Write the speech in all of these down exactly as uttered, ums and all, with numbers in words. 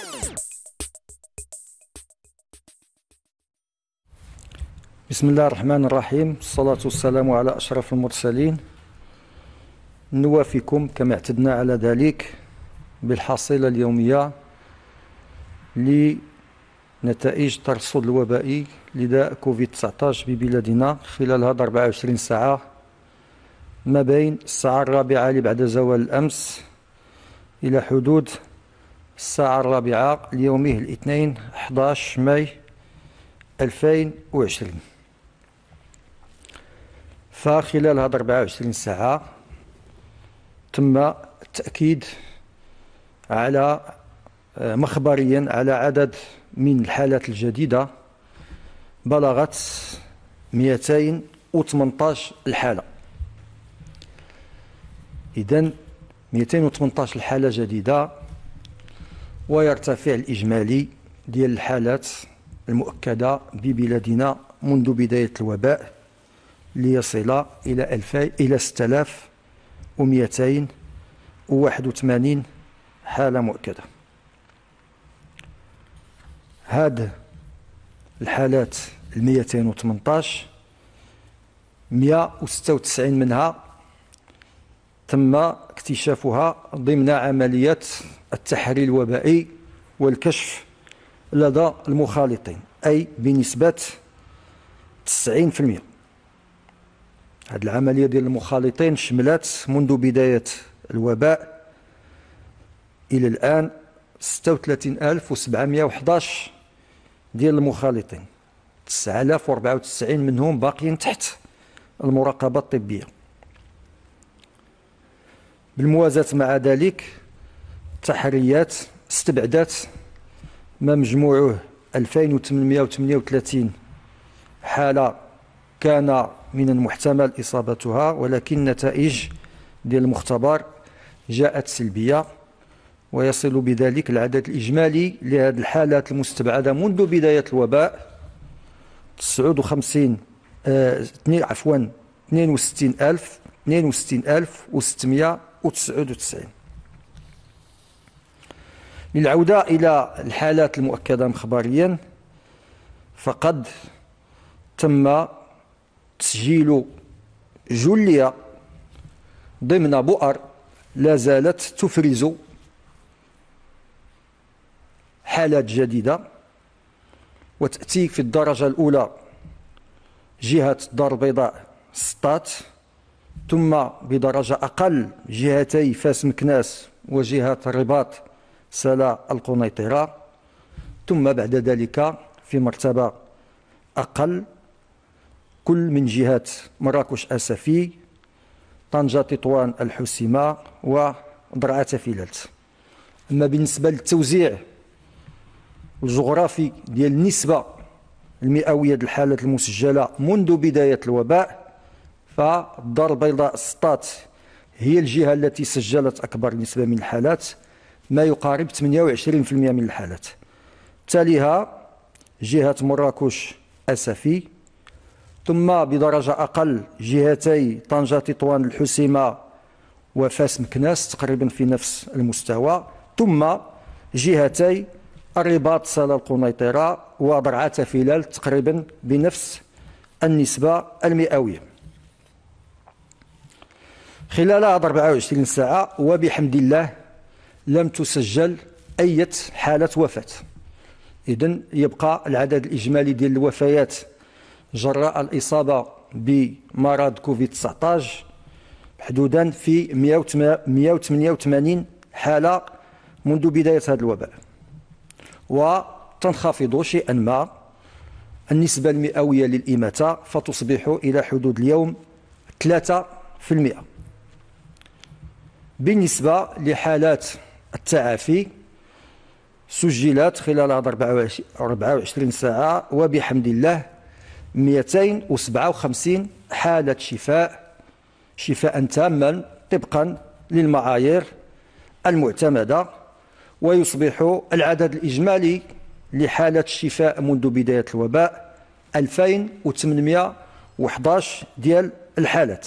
بسم الله الرحمن الرحيم، الصلاة والسلام على أشرف المرسلين. نوافيكم كما اعتدنا على ذلك بالحصيلة اليومية لنتائج الترصد الوبائي لداء كوفيد تسعة عشر ببلادنا خلال هذه أربعة وعشرين ساعة ما بين الساعة الرابعة بعد زوال الأمس إلى حدود الساعة الرابعة ليومه الاثنين أحد عشر ماي ألفين وعشرين. فخلال هذه أربعة وعشرين ساعة تم التأكيد على مخبريا على عدد من الحالات الجديدة بلغت مئتين وثمانية عشر الحالة. إذن مئتين وثمانية عشر الحالة جديدة، ويرتفع الإجمالي ديال الحالات المؤكدة ببلادنا منذ بداية الوباء ليصل إلى ألفين إلى ستة آلاف ومئتين وواحد وثمانين حالة مؤكدة. هاد الحالات المئتين وثمانية عشر مئة وستة وتسعين منها تم اكتشافها ضمن عملية التحري الوبائي والكشف لدى المخالطين، أي بنسبة تسعين بالمئة. هذه العملية ديال المخالطين شملت منذ بداية الوباء إلى الآن ستة وثلاثين ألف وسبعمئة وأحد عشر ديال المخالطين، تسعة آلاف وأربعة وتسعين منهم باقيين تحت المراقبة الطبية. بالموازاة مع ذلك التحريات استبعدت ما مجموعه ألفين وثمانمئة وثمانية وثلاثين حالة كان من المحتمل إصابتها، ولكن النتائج ديال المختبر جاءت سلبية، ويصل بذلك العدد الإجمالي لهذه الحالات المستبعدة منذ بداية الوباء تسعة وخمسين آه عفوا اثنين وستين ألف اثنين وستين ألف وستمئة وتسعة وتسعين. للعودة إلى الحالات المؤكدة مخبريا، فقد تم تسجيل جلية ضمن بؤر لا زالت تفرز حالات جديدة، وتأتي في الدرجة الأولى جهة الدار البيضاء سطات، ثم بدرجة أقل جهتي فاس مكناس وجهة الرباط سلا القنيطرة، ثم بعد ذلك في مرتبة أقل كل من جهة مراكش أسفي، طنجة تطوان الحسيمة ودرعا فيلالت. أما بالنسبة للتوزيع الجغرافي ديال النسبة المئوية ديال الحالات المسجلة منذ بداية الوباء، فالدار البيضاء سطات هي الجهة التي سجلت أكبر نسبة من الحالات، ما يقارب ثمانية وعشرين بالمئة من الحالات. تليها جهة مراكش أسفي، ثم بدرجة أقل جهتي طنجة تطوان الحسيمة وفاس مكناس تقريبا في نفس المستوى، ثم جهتي الرباط سلا القنيطرة وضرعا فيلال تقريبا بنفس النسبة المئوية. خلال أربعة وعشرين ساعة وبحمد الله لم تسجل أي حالة وفاة. إذن يبقى العدد الإجمالي ديال الوفيات جراء الإصابة بمرض كوفيد تسعة عشر حدودا في مئة وثمانية وثمانين حالة منذ بداية هذا الوباء، وتنخفض شيئا ما النسبة المئوية للإماتة فتصبح إلى حدود اليوم ثلاثة بالمئة. بالنسبة لحالات التعافي سجلت خلال أربعة وعشرين ساعة وبحمد الله مئتين وسبعة وخمسين حالة شفاء شفاء تاما طبقا للمعايير المعتمدة، ويصبح العدد الإجمالي لحالة الشفاء منذ بداية الوباء ألفين وثمانمئة وأحد عشر ديال الحالات.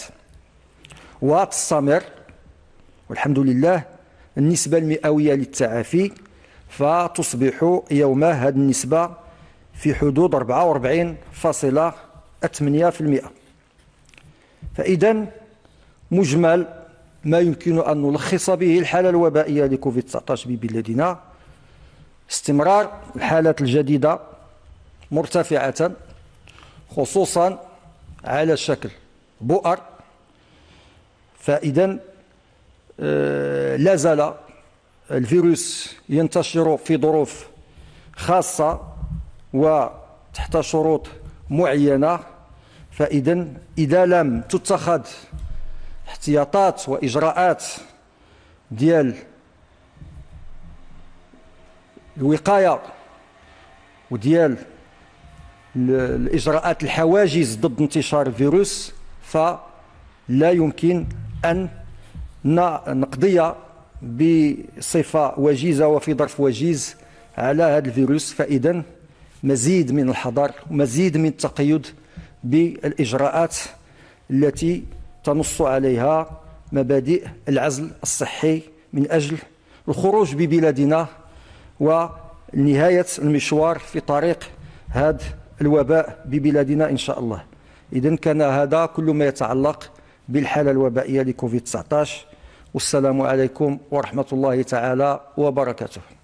وتستمر والحمد لله النسبة المئوية للتعافي فتصبح يومه هذه النسبة في حدود أربعة وأربعين فاصلة ثمانية بالمئة. فإذا مجمل ما يمكن أن نلخص به الحالة الوبائية لكوفيد تسعة عشر ببلادنا: استمرار الحالات الجديدة مرتفعة خصوصا على شكل بؤر. فإذا لا زال الفيروس ينتشر في ظروف خاصة وتحت شروط معينة. فإذا إذا لم تتخذ احتياطات وإجراءات ديال الوقاية وديال الإجراءات الحواجز ضد انتشار الفيروس، فلا يمكن أن نقضي بصفة وجيزة وفي ظرف وجيز على هذا الفيروس. فإذا مزيد من الحذر ومزيد من التقيد بالإجراءات التي تنص عليها مبادئ العزل الصحي من أجل الخروج ببلادنا ونهاية المشوار في طريق هذا الوباء ببلادنا إن شاء الله. إذن كان هذا كل ما يتعلق بالحالة الوبائية لكوفيد تسعة عشر. والسلام عليكم ورحمة الله تعالى وبركاته.